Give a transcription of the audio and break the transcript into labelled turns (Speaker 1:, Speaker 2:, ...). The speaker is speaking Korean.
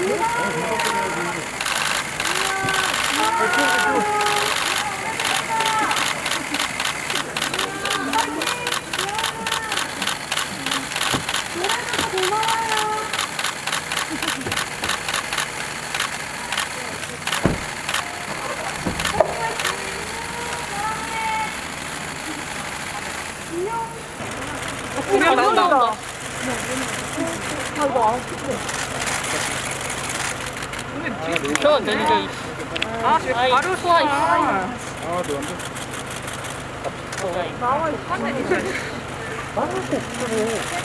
Speaker 1: 그냥 나온다. 저 내리게. 아, 바로 쏘아 있어.
Speaker 2: 아, 너 안 돼.
Speaker 1: 나와 있어.